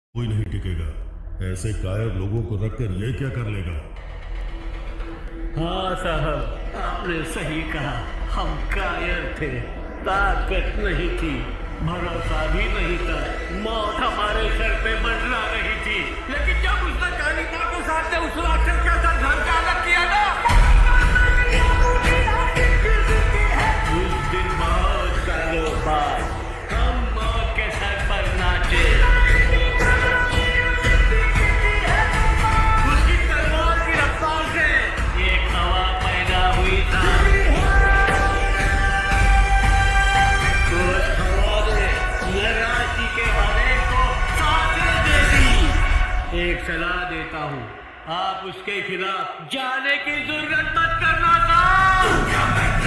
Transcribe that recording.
कोई नहीं टिकेगा। ऐसे कायर लोगों को रखकर ये क्या कर लेगा? हाँ साहब, आपने सही कहा। हम कायर थे, ताकत नहीं थी, भरोसा भी नहीं था। मौत हमारे सर पे मंडरा रही थी, लेकिन जब उसने कालिका के साथ उस राक्षस का सर घर का अलग किया ना, उस दिन बहुत सालों बाद हम मौत के सर पर नाचे। उसकी तलवार की रफ्तार से एक हवा पैदा हुई था। उस हवा ने राशि के हरे को सांसें दे दी। एक सलाह देता हूँ, आप उसके खिलाफ जाने की जरूरत मत करना साहब।